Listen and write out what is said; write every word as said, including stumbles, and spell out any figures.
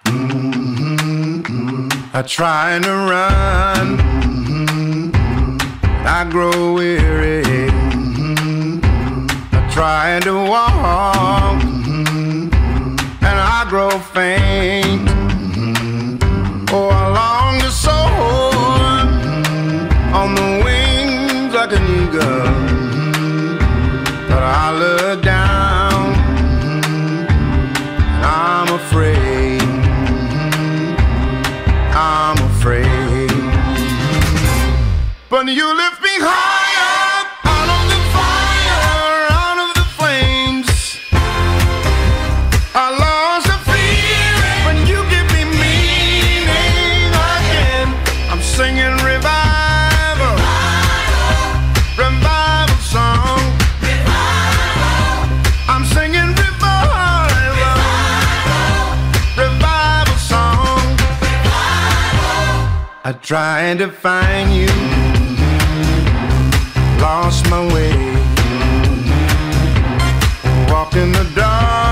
I try to run, I grow weary. I try to walk, and I grow faint. Oh, I long to soar on the wings like an eagle, but I look down, and I'm afraid. I'm afraid. But you lift me higher, out of the fire, out of the flames. I lost the feeling when you give me meaning again. I'm singing revival, revival song. I'm singing revival, revival song. I tried to find you, lost my way, walked in the dark.